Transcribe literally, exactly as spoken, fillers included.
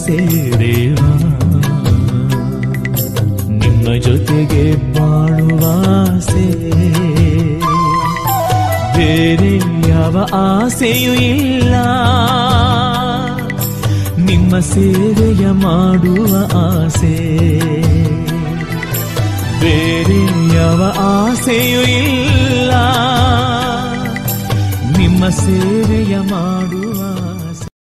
ಆಸೆ ದೇವಾ, ನಿಮ್ಮ ಜೊತೆಗೆ ಬಾಳುವ ಆಸೆ, ಬೇರೆ ಯಾವ ಆಸೆಯೂ ಇಲ್ಲ. ನಿಮ್ಮ ಸೇವೆಯ ಮಾಡುವ ಆಸೆ, ಬೇರೆ ಯಾವ ಆಸೆಯೂ ಇಲ್ಲ. ನಿಮ್ಮ ಸೇವೆಯ ಮಾಡುವ